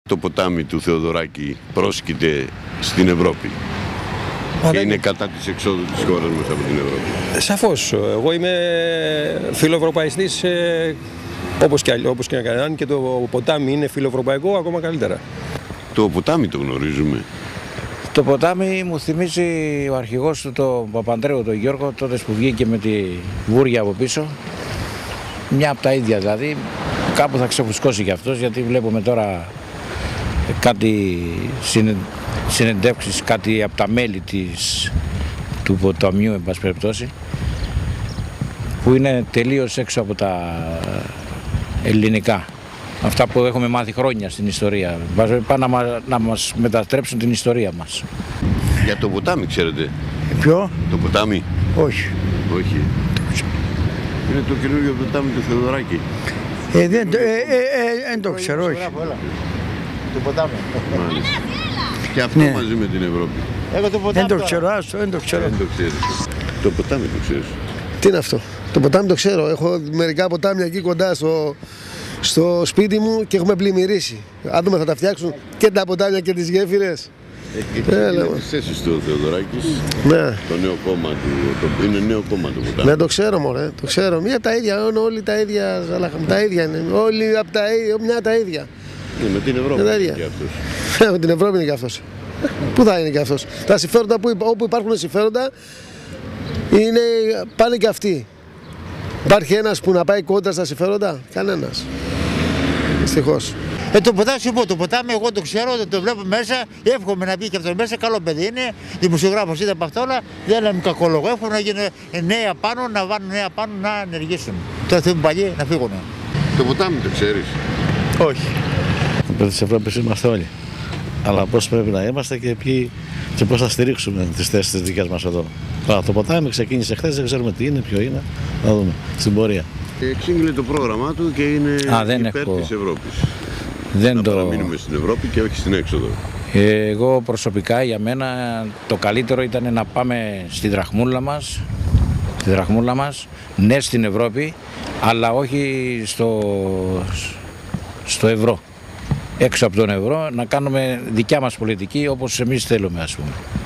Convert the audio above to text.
Το ποτάμι του Θεοδωράκη πρόσκειται στην Ευρώπη και είναι κατά της εξόδου της χώρας μας από την Ευρώπη. Σαφώς. Εγώ είμαι φιλοευρωπαϊστής όπως και να κανέναν και το ποτάμι είναι φιλοευρωπαϊκό ακόμα καλύτερα. Το ποτάμι το γνωρίζουμε. Το ποτάμι μου θυμίζει ο αρχηγός του, τον Παπανδρέου, τον Γιώργο, τότε που βγήκε με τη βούρια από πίσω. Μια από τα ίδια δηλαδή. Κάπου θα ξεφουσκώσει κι αυτός, γιατί βλέπουμε τώρα κάτι συνεντεύξεις, κάτι από τα μέλη του ποταμιού, εν πάση περιπτώσει, που είναι τελείως έξω από τα ελληνικά. Αυτά που έχουμε μάθει χρόνια στην ιστορία. Πάνε να μας μετατρέψουν την ιστορία μας. Για το ποτάμι ξέρετε? Ποιο? Το ποτάμι? Όχι. Όχι. Είναι το καινούργιο ποτάμι του Θεοδωράκη. Δεν το ξέρω, όχι. Το ποτάμι. Μάλιστα. Και αυτό Ναι. μαζί με την Ευρώπη. Εγώ το ποτάμι. Δεν το ξέρω, άστο, δεν το ξέρω. Δεν το ξέρεις. Το ποτάμι το ξέρεις? Τι είναι αυτό? Το ποτάμι το ξέρω. Έχω μερικά ποτάμια εκεί κοντά στο σπίτι μου και έχουμε πλημμυρίσει. Αν δούμε θα τα φτιάξουν και τα ποτάμια και τις γέφυρες. Είναι τις θέσεις του Θεοδωράκης. Ναι. Το νέο κόμμα του. Είναι νέο κόμμα το ποτάμι. Ναι, το ξέρω μωρέ, το ξέρω. Μία τα ίδια, όλοι τα ίδια, τα ίδια είναι. Όλοι από τα ίδια, μια τα ίδια. Με την Ευρώπη Τα είναι ίδια. και αυτός. Με την Ευρώπη είναι και αυτός. Πού θα είναι και αυτός? Τα συμφέροντα όπου υπάρχουν συμφέροντα πάνε και αυτοί. Υπάρχει ένας που να πάει κόντρα στα συμφέροντα? Κανένας. Δυστυχώς. Το ποτάμι, σου πω, το ποτάμι εγώ το ξέρω, το βλέπω μέσα, εύχομαι να μπει και αυτό μέσα, καλό παιδί είναι, δημοσιογράφος ήταν από αυτά όλα, δεν είναι κακό λόγο, εύχομαι να γίνουν νέα πάνω, να βάλουν νέα πάνω, να ενεργήσουν. Τώρα θέλουν παλιοί να φύγουν. Το ποτάμι το ξέρεις? Όχι. Υπέρ της Ευρώπης είμαστε όλοι. Αλλά πώς πρέπει να είμαστε και πώς θα στηρίξουμε τις θέσεις της δικές μας εδώ. Τώρα, το ποτάμι ξεκίνησε χθες, δεν ξέρουμε τι είναι, ποιο είναι. Να δούμε στην πορεία. Εξήγηλε το πρόγραμμά του και είναι δεν υπέρ έχω. της Ευρώπης. Δεν Να το... παραμείνουμε στην Ευρώπη και όχι στην έξοδο. Εγώ προσωπικά, για μένα, το καλύτερο ήταν να πάμε στη δραχμούλα μας, ναι στην Ευρώπη, αλλά όχι στο ευρώ. Έξω από τον ευρώ, να κάνουμε δικιά μας πολιτική όπως εμείς θέλουμε, ας πούμε.